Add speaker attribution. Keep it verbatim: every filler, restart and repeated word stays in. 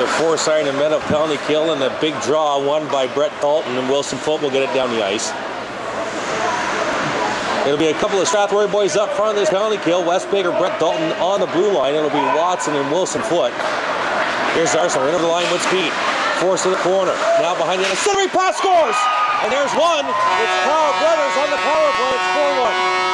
Speaker 1: four sign and meadow penalty kill and a big draw won by Brett Dalton, and Wilson Foot will get it down the ice. It'll be a couple of Strathroy boys up front of this penalty kill. Wes Baker, Brett Dalton on the blue line. It'll be Watson and Wilson Foot. Here's Arseneault into the line with speed. Force to the corner. Now behind the end. Centering pass scores! And there's one. It's Power Brothers on the power play. It's four one.